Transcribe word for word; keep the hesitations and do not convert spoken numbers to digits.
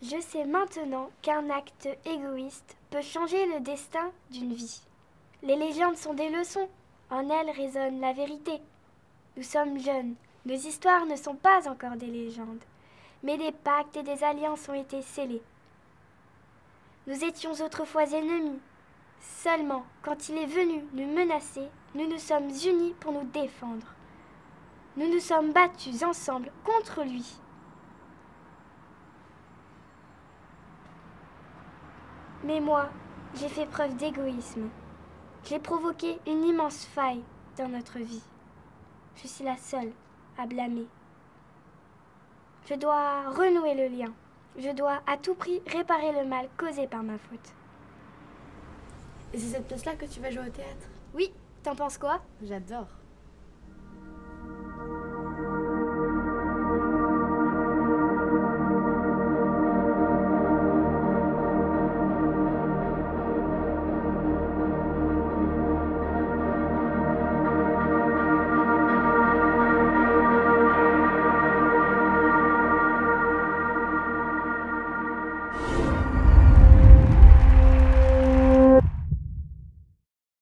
Je sais maintenant qu'un acte égoïste peut changer le destin d'une vie. Les légendes sont des leçons. En elles résonne la vérité. Nous sommes jeunes. Nos histoires ne sont pas encore des légendes. Mais des pactes et des alliances ont été scellés. Nous étions autrefois ennemis. Seulement, quand il est venu nous menacer, nous nous sommes unis pour nous défendre. Nous nous sommes battus ensemble contre lui. Mais moi, j'ai fait preuve d'égoïsme. J'ai provoqué une immense faille dans notre vie. Je suis la seule à blâmer. Je dois renouer le lien. Je dois à tout prix réparer le mal causé par ma faute. Et c'est cette pièce-là que tu vas jouer au théâtre? Oui, t'en penses quoi? J'adore.